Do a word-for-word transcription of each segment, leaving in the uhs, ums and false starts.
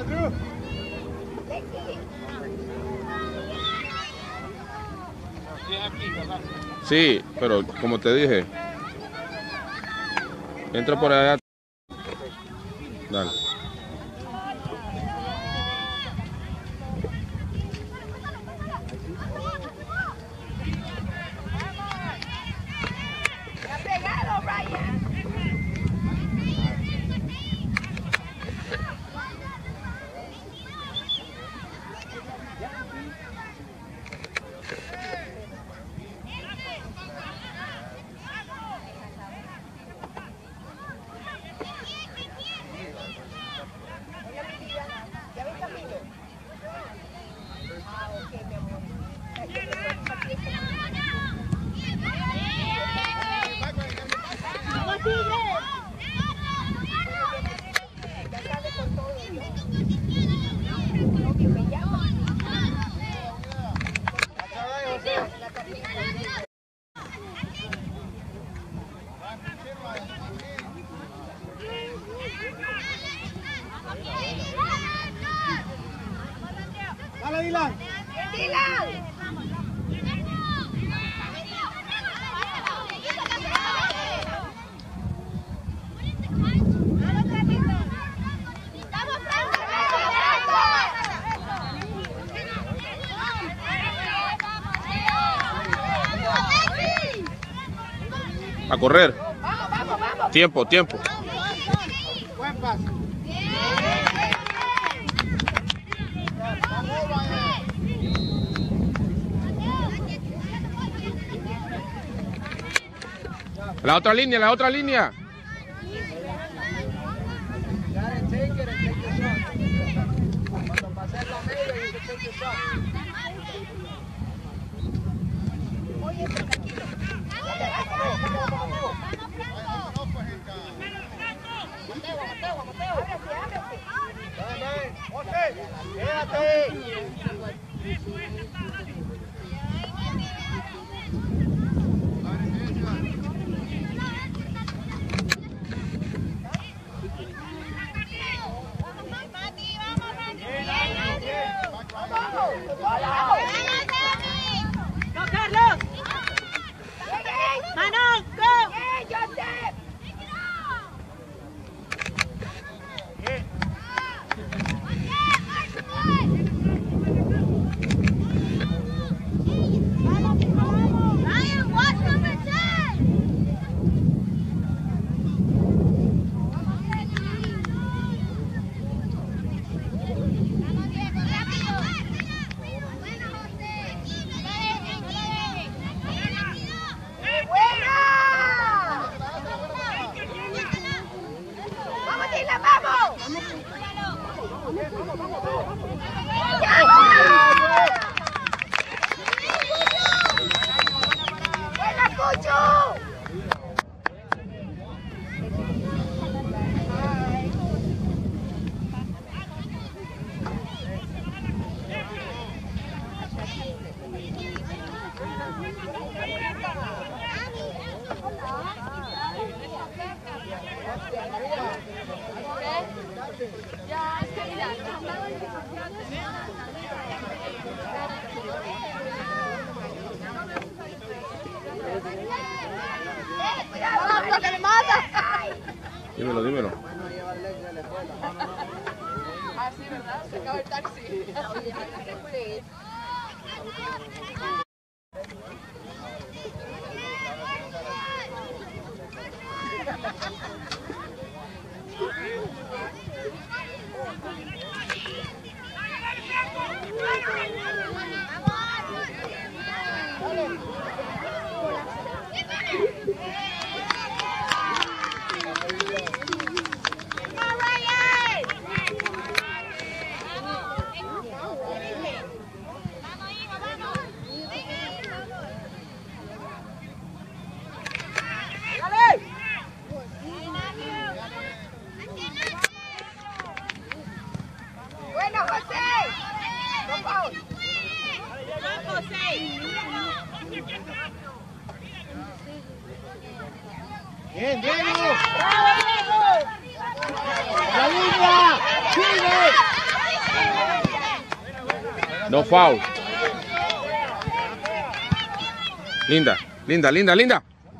Sí, pero como te dije, entra por allá. Dale. Dale, Dylan. Dylan. A correr. Vamos, vamos, vamos. Tiempo, tiempo. Buen pase. La otra línea, la otra línea. ¡No, Carlos! ¡Manos, go! ¡Eh, Joseph! Ryan, watch number ten! Dímelo, dímelo. Ah, sí, ¿verdad? Se acaba el taxi. Bueno, José. Por favor. José. Bien, Diego. ¡Bravo, Diego! La línea. Sigue. Dos fouls. Linda, linda, linda, linda.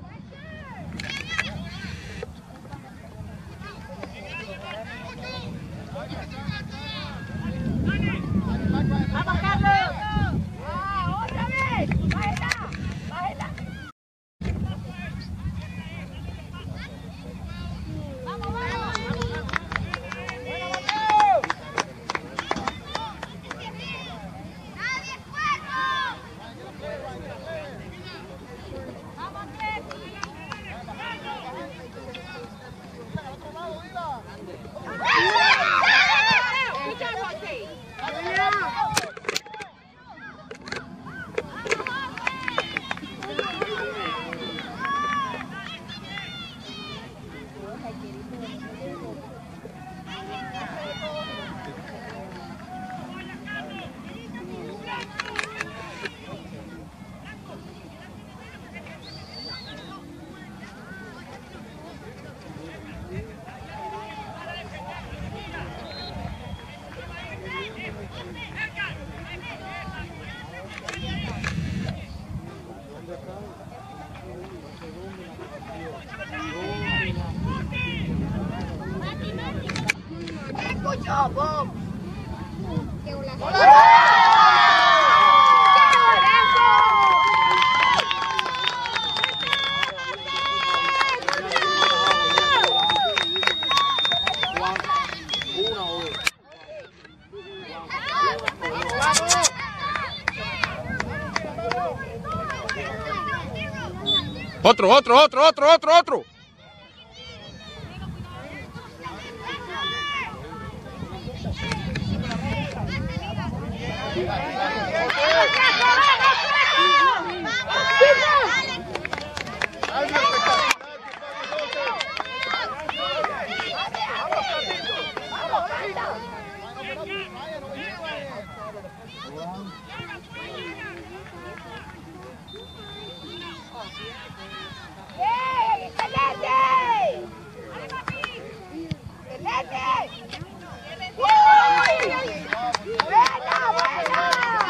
Vamos, Carlos. Ah, otra vez. Bájela, bájela. Vamos, vamos. Nadie fuego. Vamos, escucho, boom. ¡Qué golazo! ¡Qué Otro, otro, otro, otro, otro, otro. ¡Buena, buena!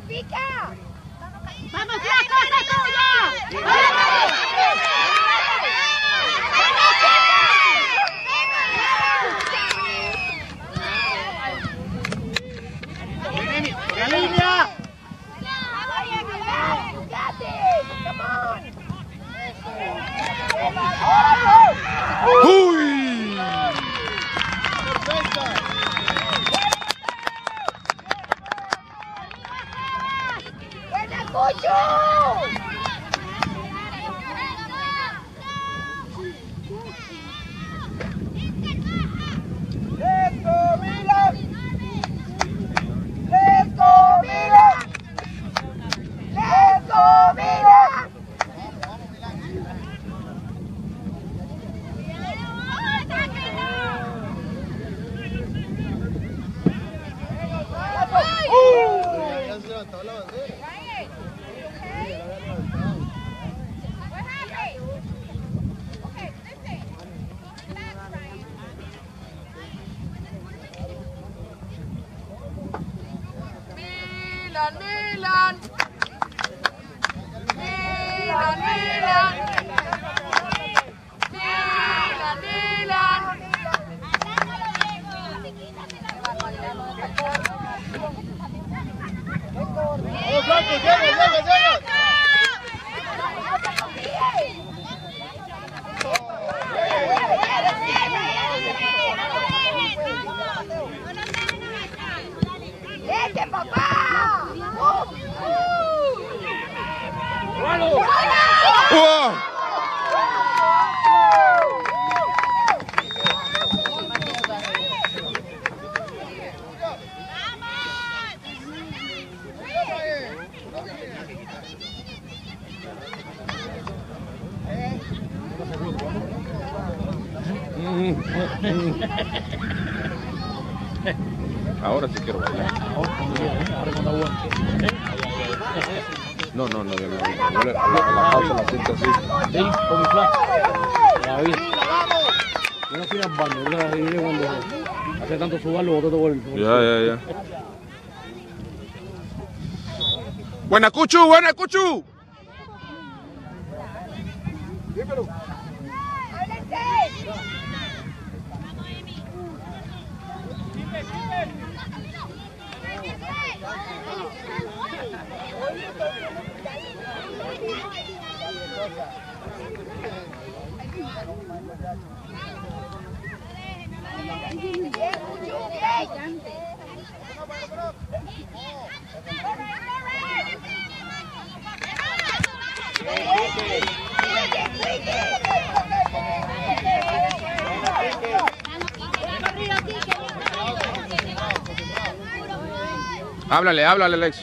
pica! ¡Vamos, ya, cosa tuya! ¡La línea! ¡Uy! ¡Perfecto! ¡Buena, Cucho! ¡Let's go, Milan! ¡Let's go, Milan! ¡Let's go, Milan! Ya se levantó la bandera. Milan, Milan. Milan, Milan. Milan, Milan. ¡Vamos, Blanco! ¡Llega, llega, llega! ¡Vete, papá! ¡Uah! Ahora sí quiero bailar. No, no, no, yo no. Yo le- la, la pausa la siento así. Sí, con mi flash. Todavía. Yo no fui al baño, yo la vine cuando hace tanto subar lo botó todo el. Ya, ya, ya. Buena, Cuchu, buena, Cuchu. Háblale, háblale, Alex.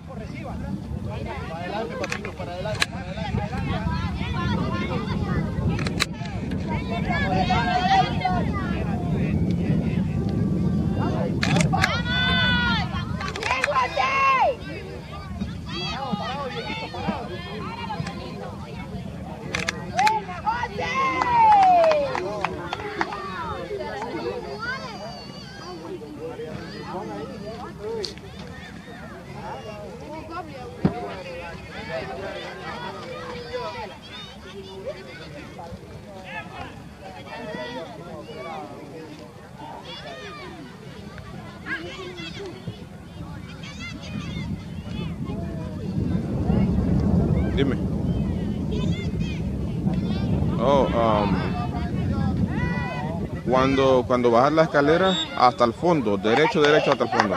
Dime. Oh, um, cuando, cuando bajas la escalera hasta el fondo, derecho, derecho hasta el fondo.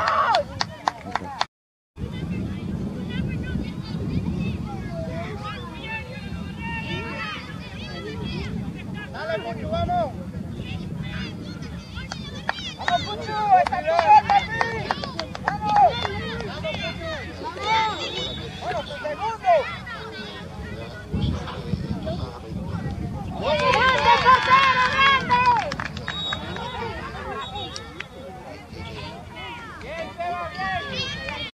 ¡Dale, Puchu, vamos! ¡Vamos, Puchu! ¡Está bien, Pepi! ¡Vamos! ¡Vamos, Puchu! ¡Bueno, tu segundo! ¡Bien, Seba, bien!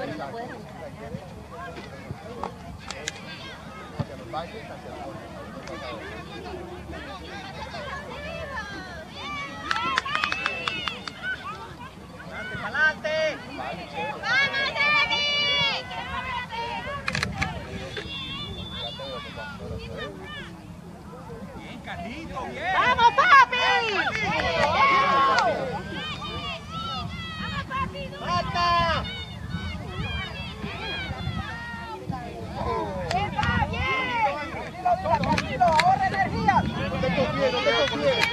¡Adelante! ¡Bien, Carlito, bien! ¡Vamos, papi! ¡Falta! ¡Tranquilo, ahorra energía! No te confíes, no te confíes.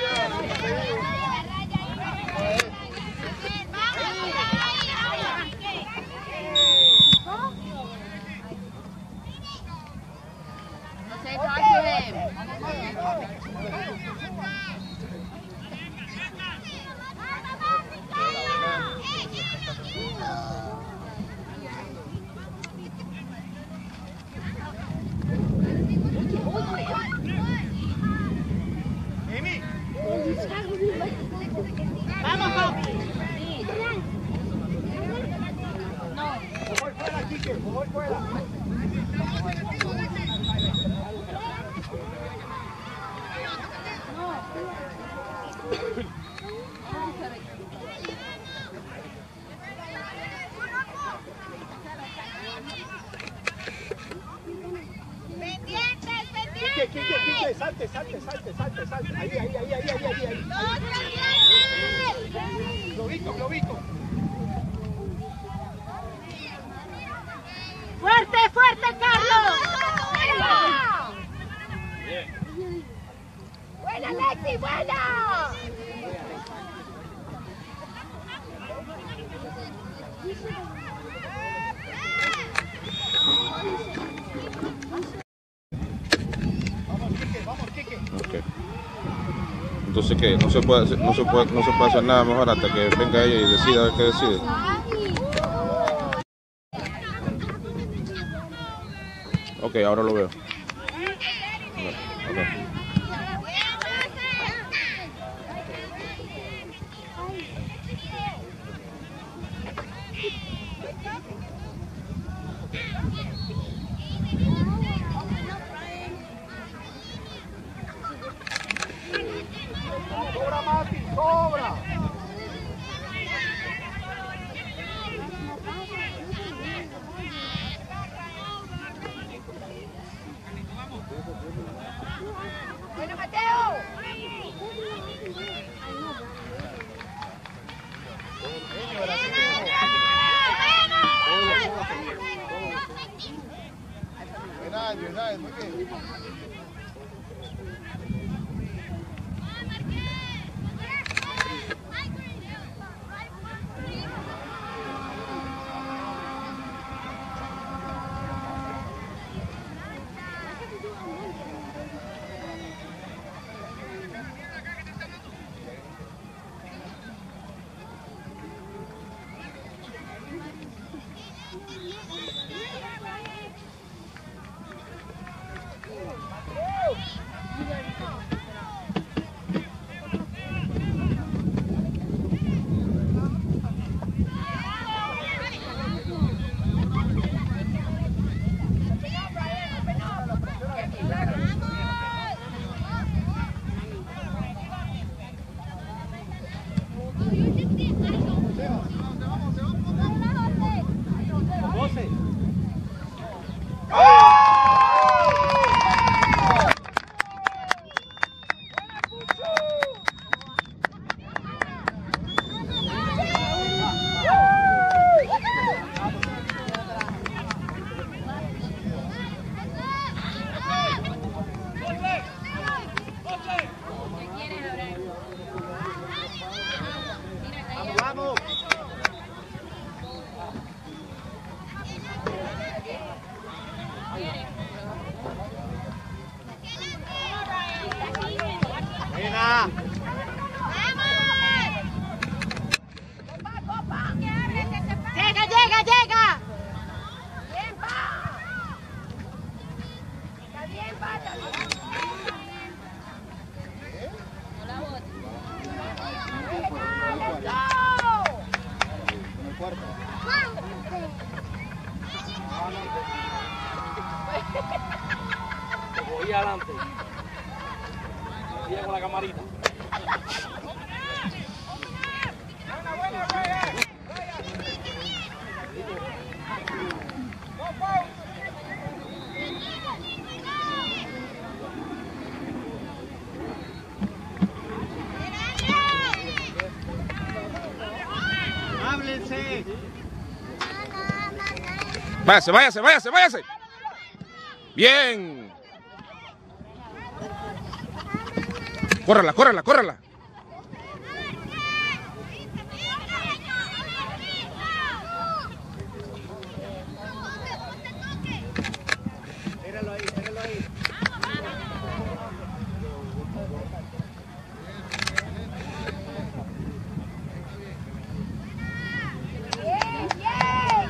¡Vamos, papi! Voy fuera, Quique, voy fuera. Pendientes, pendientes. Quique, Quique, Quique, salte, salte, salte, salte, salte. Ahí, ahí, ahí, ahí, ahí, ahí, ahí. Dos pendientes. Globito, globito. ¡Fuerte, fuerte, Carlos! ¡Buena, Lexi, buena! Vamos, Quique, vamos, Quique. Ok. Entonces, ¿qué? No se puede hacer, no se puede, no se puede hacer nada mejor hasta que venga ella y decida a ver qué decide. Ok, ahora lo veo. Ok. Cobra, Mati, cobra. Bueno, Mateo. Bien, bien, bien, muy bien. Vamos. Buena. ¡Llega, llega, llega! Bien, pa. Está bien, pa. Está bien. Let's go. En el cuarto. Sigue con la camarita. Háblense. Váyase, váyase, váyase, váyase. Bien. Córrala, córrala, córrala. Míralo ahí, míralo ahí. Bien, bien.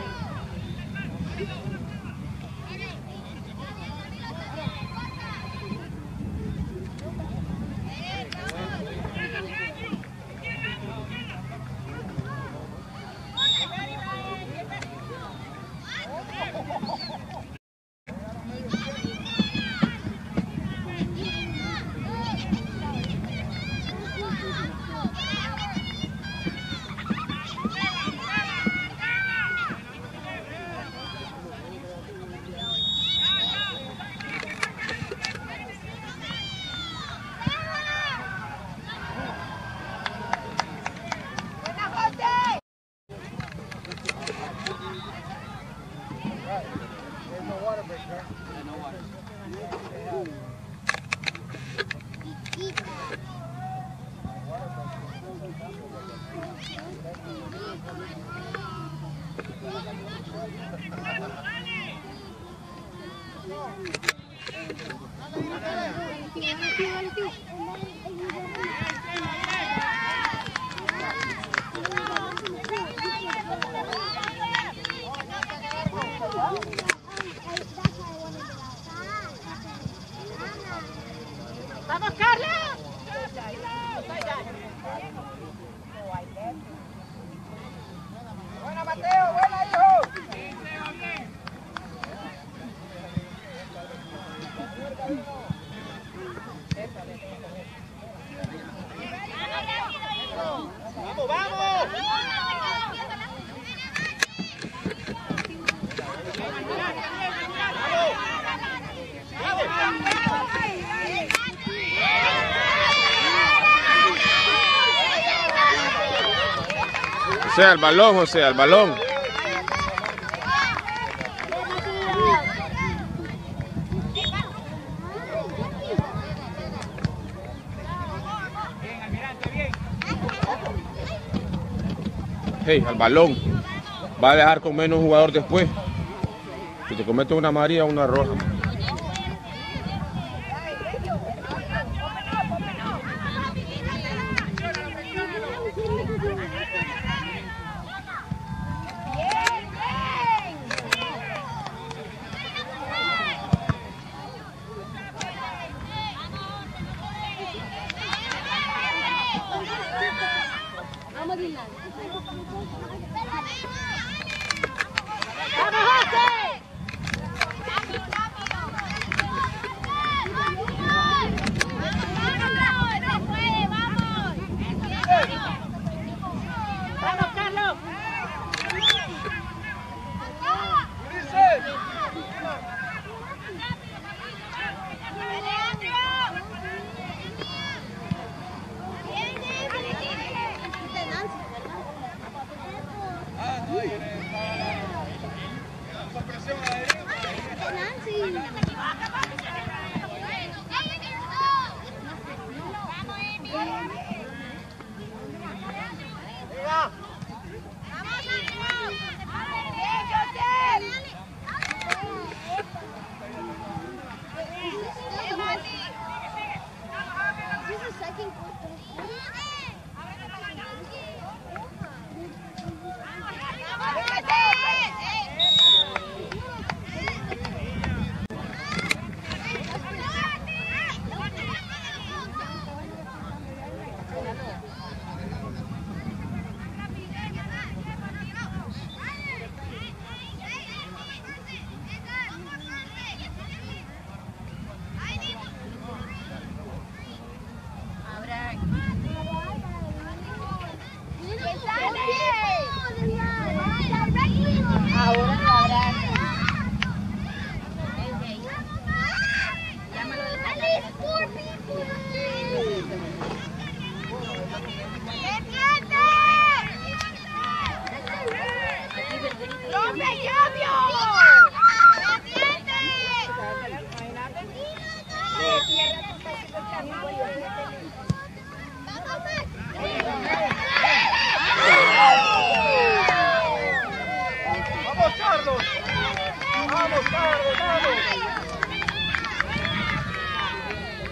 Buena, José. ¡Vamos, Carlos! Buena, Mateo, buena, hijo. Vamos, vamos. José, al balón, José, al balón. Hey, al balón. Va a dejar con menos jugador después. Si te comete una amarilla o una roja. ¡Vamos, José! ¡Vamos, Carlos!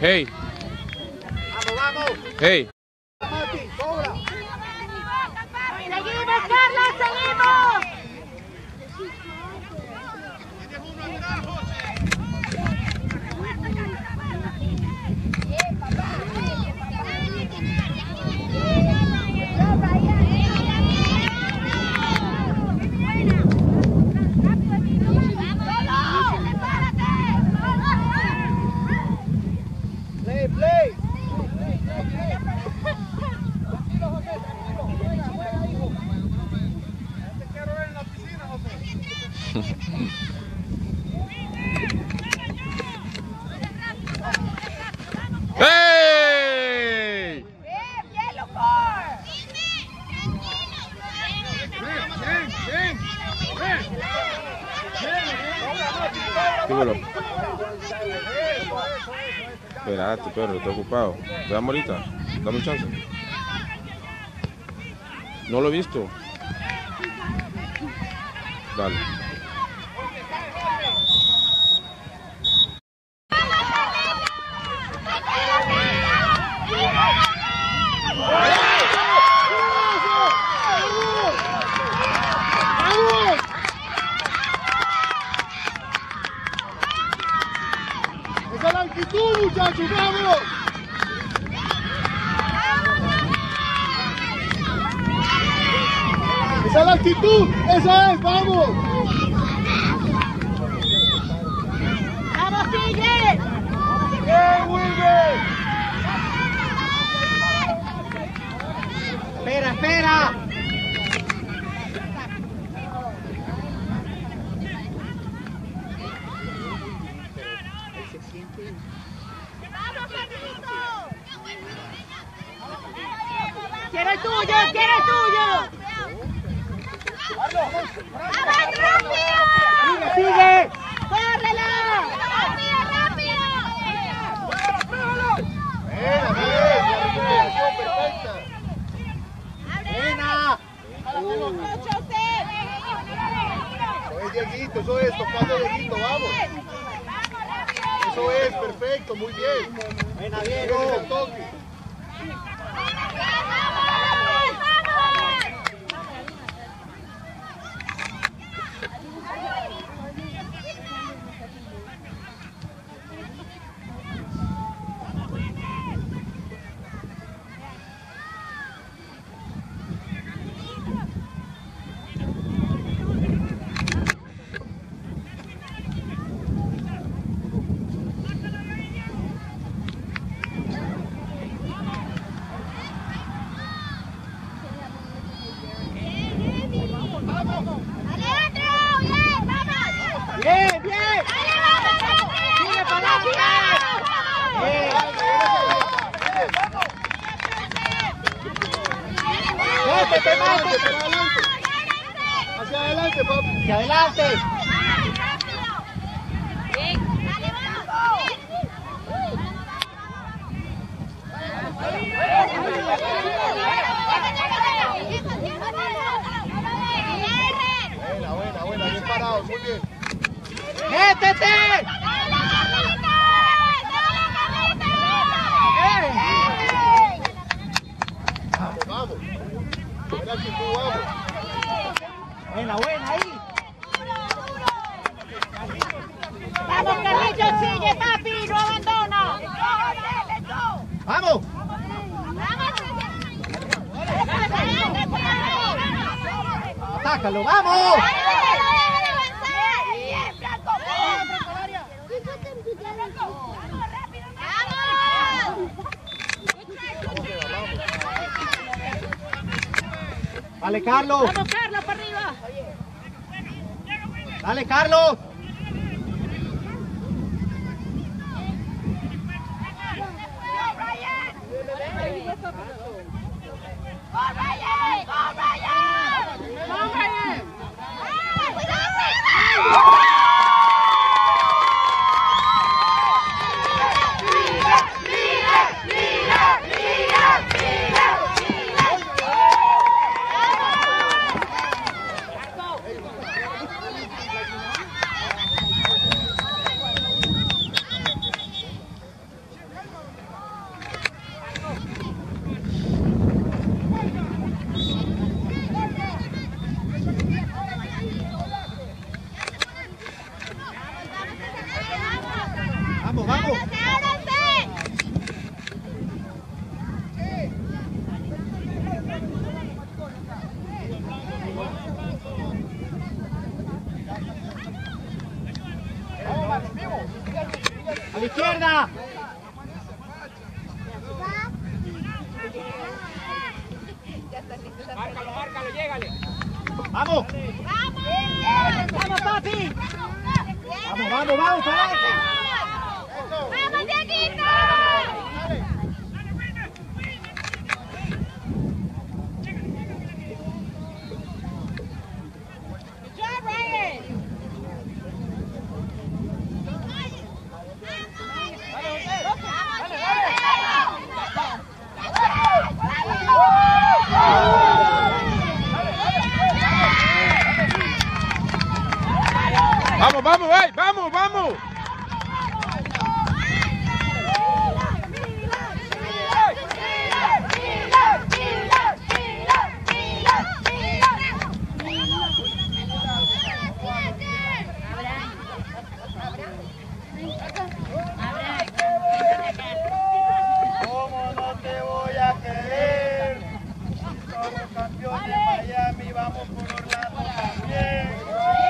Hey. Vamos, vamos. Hey. Mati, sobra. Seguimos, Carlos, seguimos. Play, play. ¡Hey! Bien, bien, Lucor. Dímelo. Espérate, perro, estoy ocupado. Veamos ahorita. Dame un chance. No lo he visto. Dale. Esa es la actitud, muchachos, vamos. Esa es la actitud, esa es, vamos. ¡Vamos, Tigre! Bien, Wilber. Espera, espera. ¡Quiero el tuyo! ¡Quiero el tuyo! ¡Vamos, rápido! Sigue, sigue. ¡Córrela! ¡Rápido, rápido! Buena, bien, la recuperación perfecta. Buena. ¡Mucho usted! Eso es, Dieguito, eso es, tocando Dieguito, vamos. Eso es, perfecto, muy bien. Buena, Diego. Ese es el toque. Bien, bien. Sigue para adelante. Bien. Métete, métete. Hacia adelante, papi. Hacia adelante. Buena, buena, buena. Bien parado, muy bien. ¡Métete! Vamos, vamos. Buena actitud, vamos. Buena, buena, ahí. ¡Vamos, Carlitos! ¡Sigue, papi! ¡No abandona! ¡Vamos! ¡Atácalo, vamos! Dale, Carlos. ¡Vamos, Carlos, para arriba! Dale, Carlos. ¡Vamos! ¡Vamos, papi! ¡Vamos, vamos, vamos! ¡Para! ¡Vamos, Dieguito! Good job, Ryan! Vamos, vamos, hey, vamos, vamos. ¿Cómo no te voy a querer? Somos campeones de Miami, vamos por Orlando también.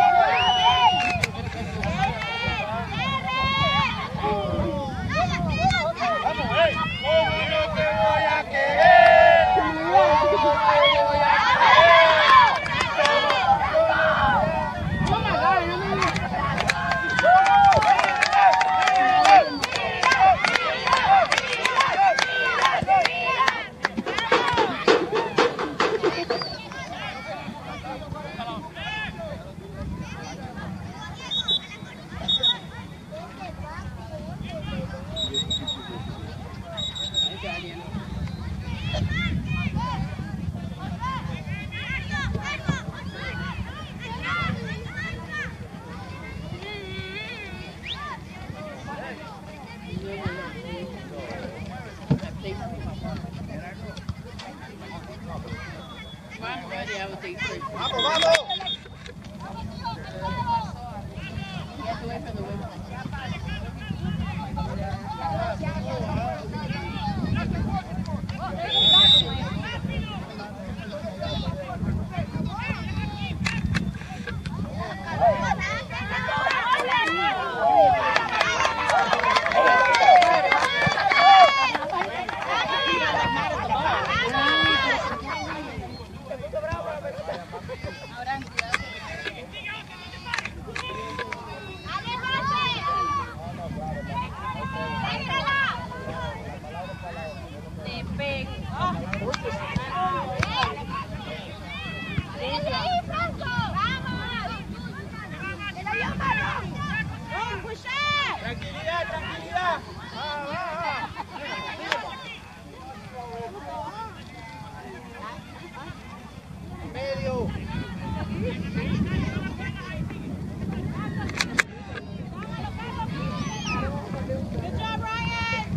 ¡Vamos, vamos! Tranquilidad, tranquilidad. Va, va, va. Medio. Good job, Ryan!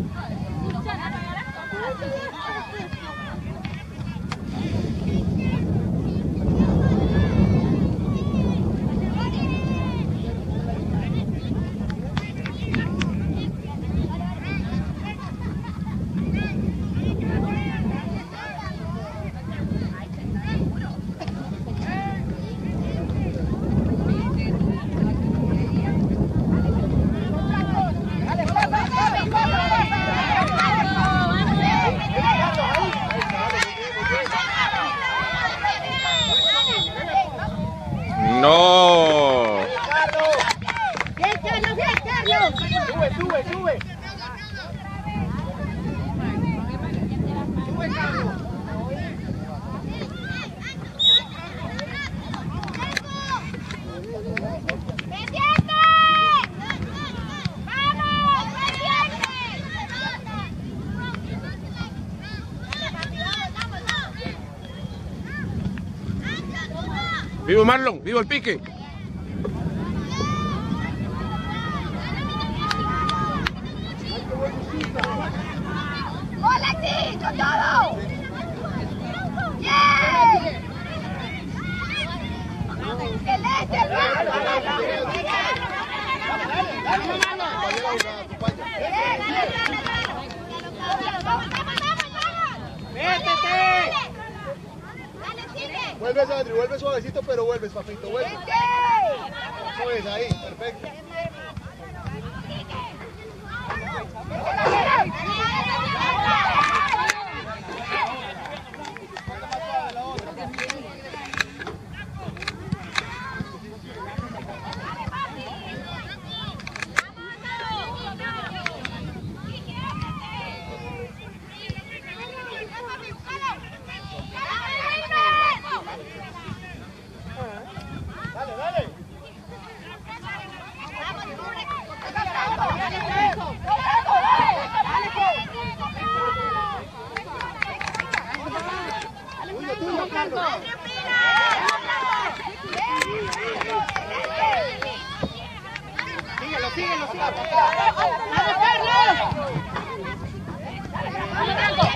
No. ¡Bien, Carlos! ¡Bien, Carlos! Sube, sube, sube. Sube, Carlos. ¡Pendiente! ¡Vamos! ¡Pendiente! Vivo Marlon, vivo el pique. ¡Hola, sí! ¡Con todo! ¡Yeah! ¡Excelente! ¡Métete! Vuelves, Adri, vuelves suavecito, pero vuelves, papito, vuelves. Eso es, ahí, perfecto. Franco. Síguelo, síguelo, síguelo. ¡Vamos, Carlos! ¡Vamos, Franco!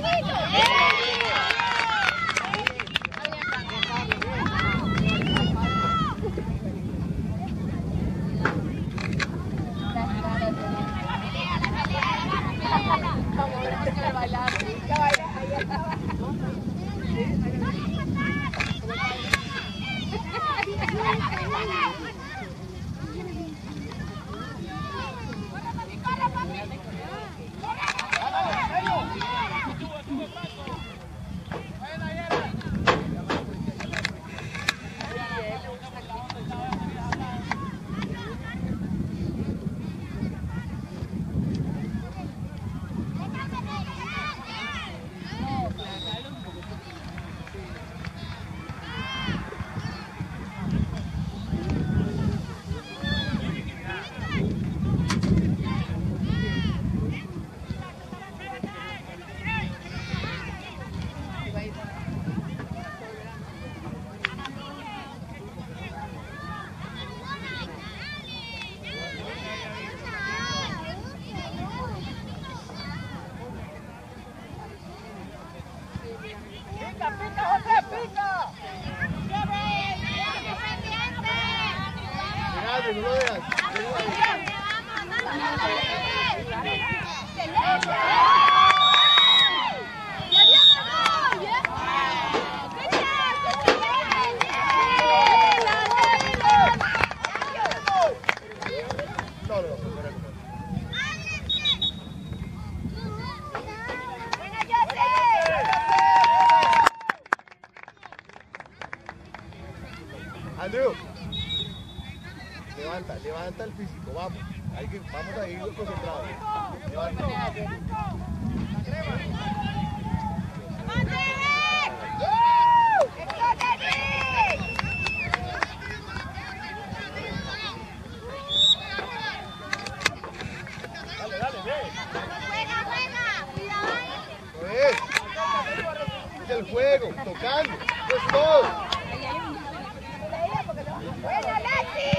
Andrew, levanta, levanta el físico, vamos. Hay que, vamos a ir concentrados. Levanta. Dale, dale, ve. Juega, juega. Cuidado. Eso es. Es el juego, tocando. Eso es todo. ¡Buena, Alexi!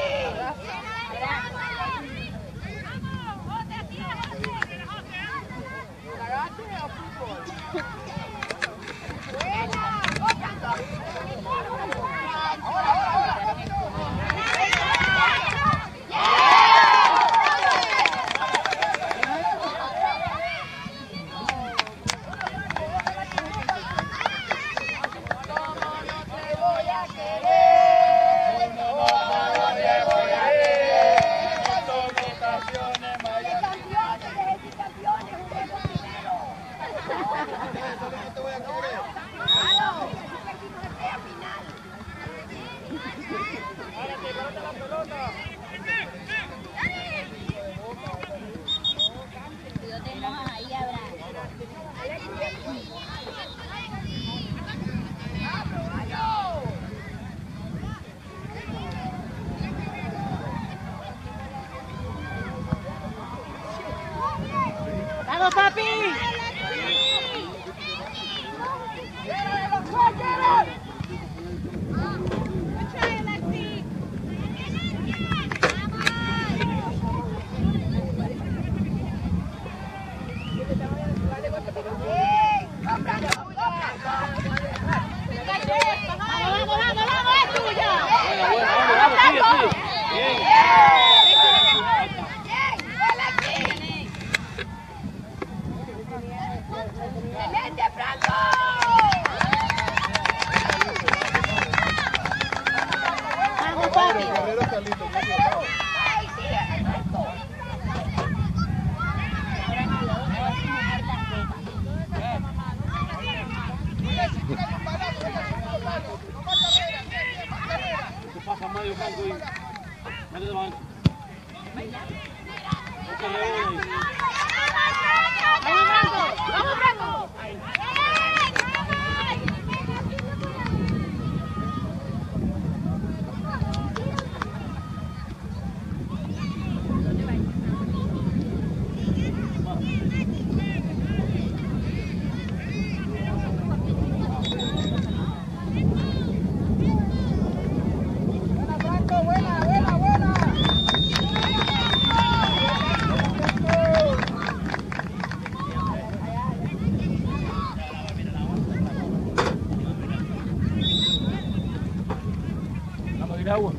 ¡Vamos, papi! medio campo y métete banco. ¡Vamos, Franco! ¡Vamos, Franco! de agua.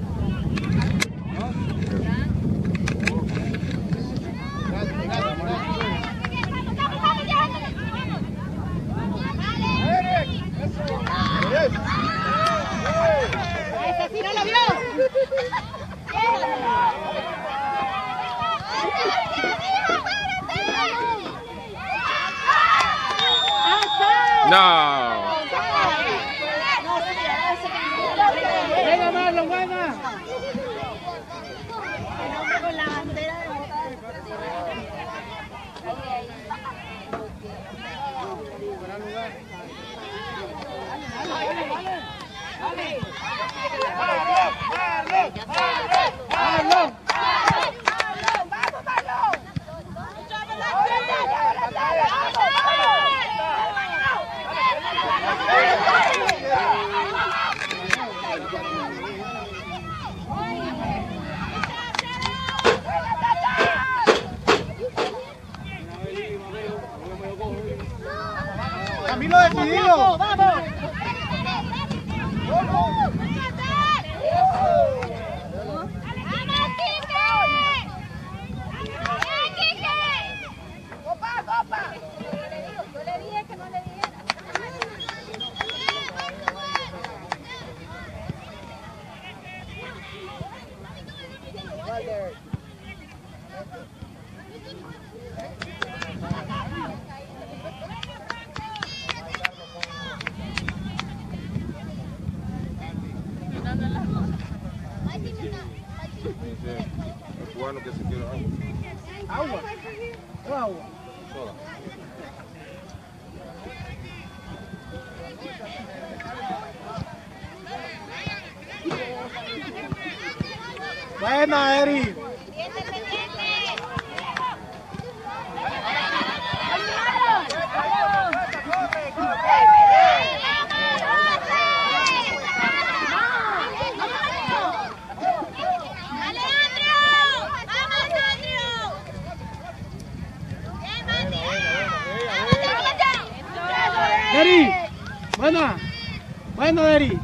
¡Ese sí no lo vio! No. Venga, Marlon, buena. Con la bandera de Marlon. Camilo decidido. ¡Vamos! Yo le dije que no le diera. Dice el cubano que se quiere agua. Agua. ¿O agua? Soda. Buena, Eri. Eri. Buena. Buena, Eri.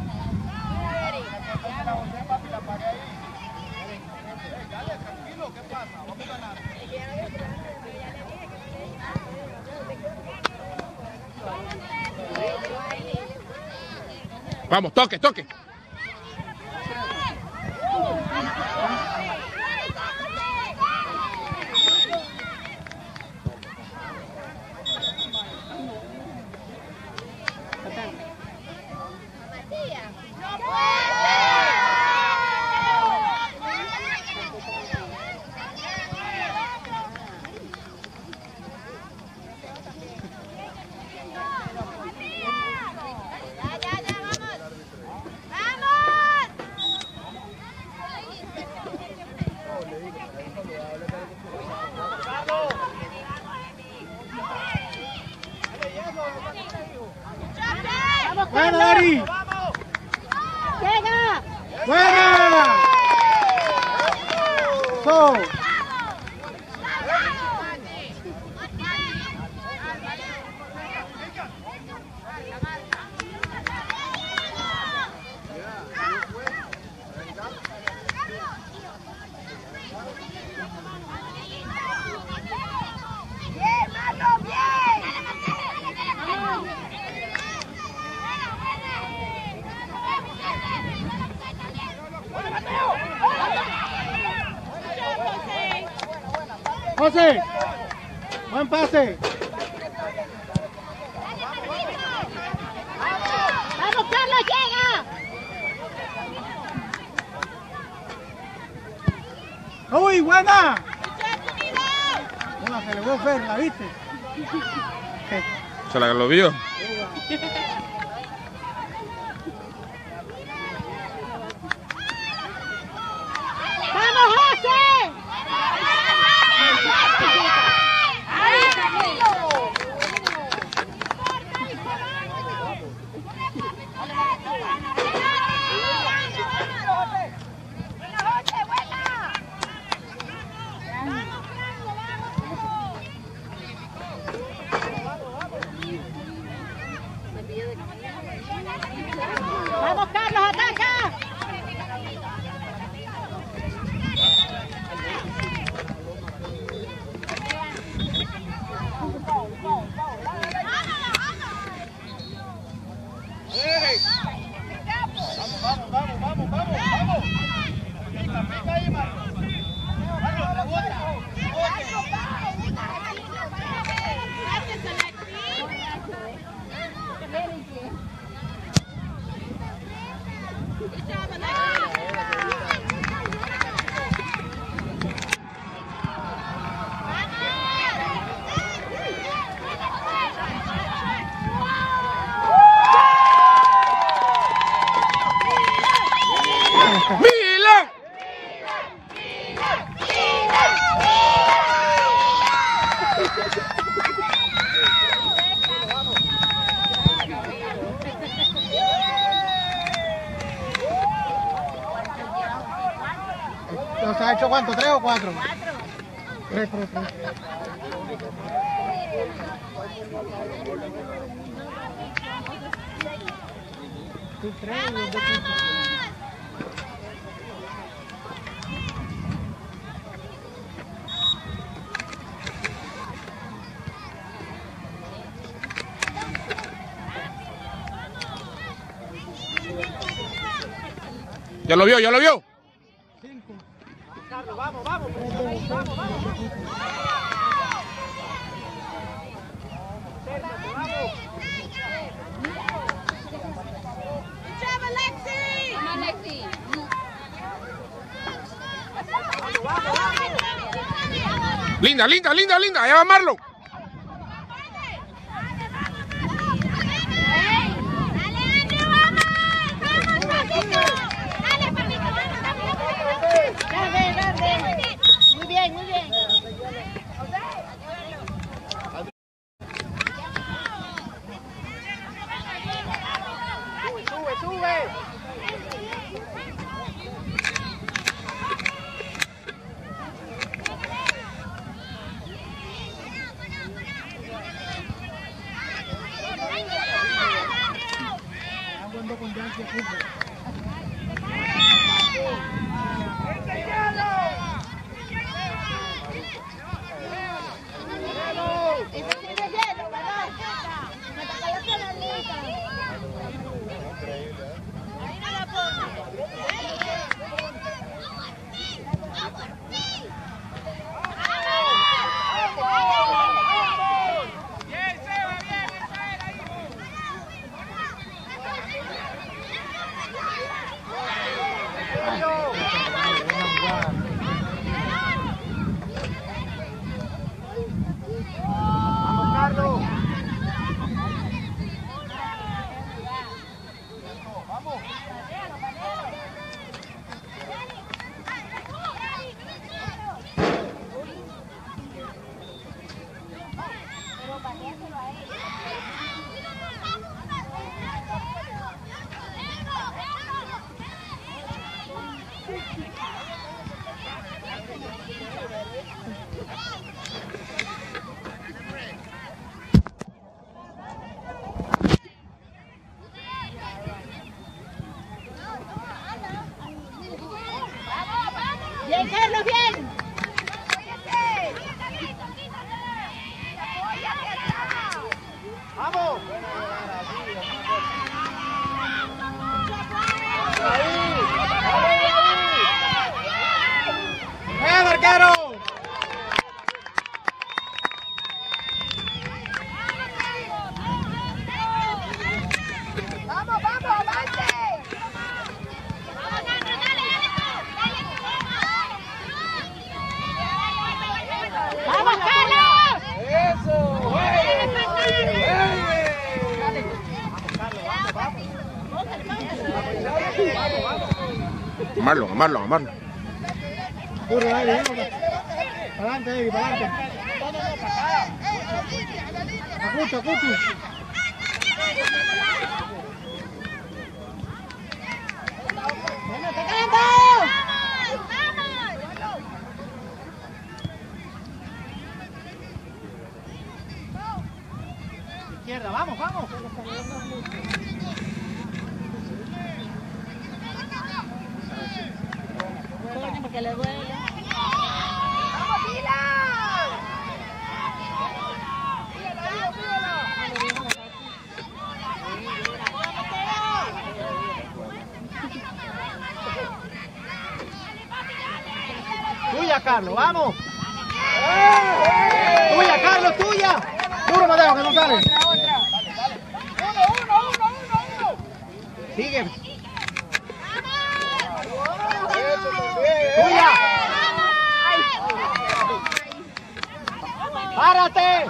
Vamos, toque, toque. Buena, Eri. ¡Llega! Buena. So. ¡Bien, Marlon, bien! José. Buen pase. ¡Vamos, Carlos, llega! Uy, buena. Buena, se le fue Fer, ¿la viste? Se la lo vio. ¡Vamos, José! Me pide de hecho cuánto? ¿Tres o cuatro? Tres, tres, tres. Tú tres, yo dos. Ya lo vio, ya lo vio. Cinco. Carlos, vamos, vamos. Vamos, vamos, vamos. Linda, linda, linda, linda. Allá va Marlon. Muy bien, muy bien. Sube, sube, sube. Con Yankee fútbol. Bien, Carlos, bien. ¡Vamos! ¡Eh, barquero! Vamos, vamos, avance. ¡Vamos, Carlos! ¡Eso! Marlon, Marlon, Marlon. Corre, dale, dale. Para adelante, Eddie, para adelante. Acuto, acuto. ¡Vamos, sacando! Izquierda, vamos, vamos. Porque le duele. ¡Vamos, Dylan! Tuya, Carlos, vamos. Tuya, Carlos, tuya. Duro, Mateo, que no sale. Sigue. Tuya. Párate.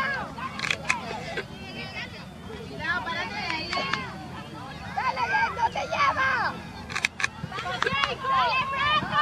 ¡Dale, no te llama! ¡Dale, Franco!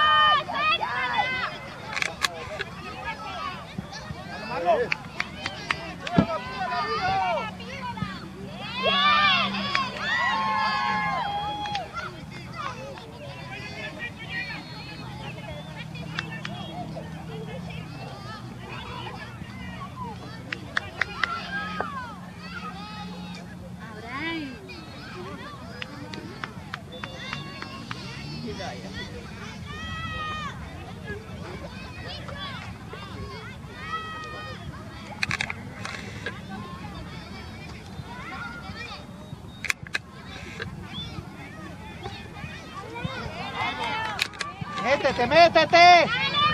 Métete, métete.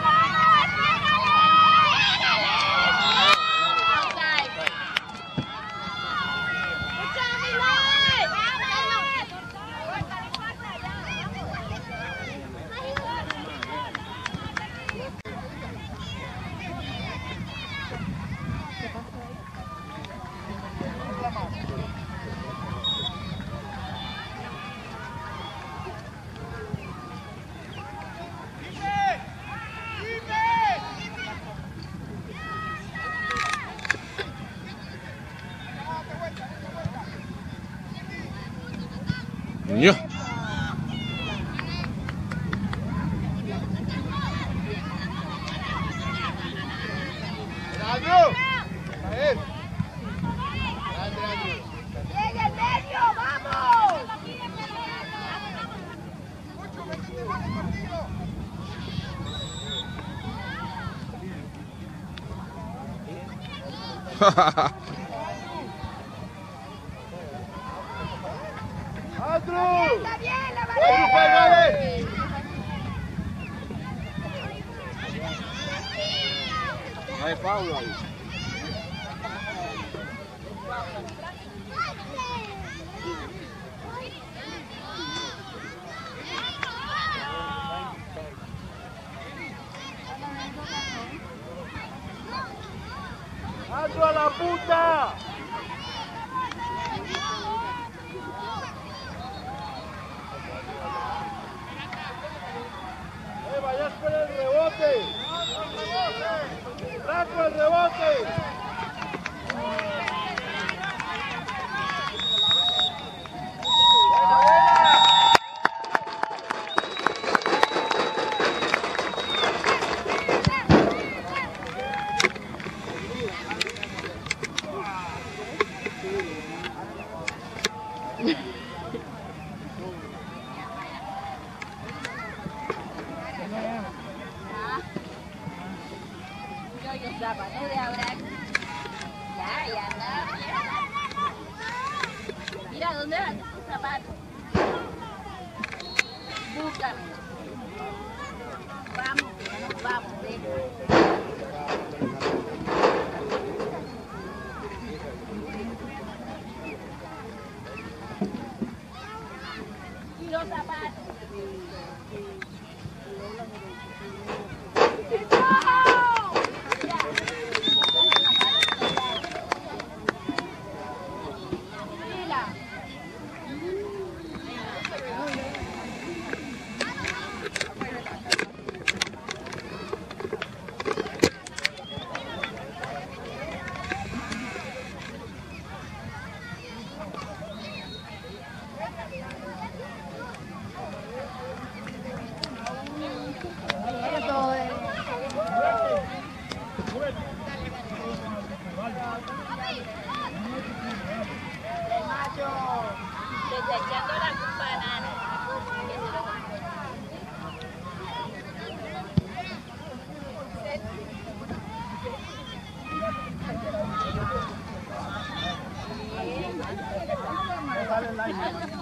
¡Ya! ¡Andrew! ¡Ahí! ¡Grande, Andrew! ¡Llega el medio! ¡Vamos! ¡Andrew! ¡Está bien la ¡Andrew, bandera! pégale! No hay Pablo ahí. ¡Andrew a la puta! ¡Eh, vayas por el rebote! ¡Raco el rebote! Yo los zapatos de ahora. Ya, ya anda. Mira, ¿dónde van tus zapatos? Búscame. Vamos, vamos, vamos, ven. Y los zapatos. Desechando las bananas. Sale el aire.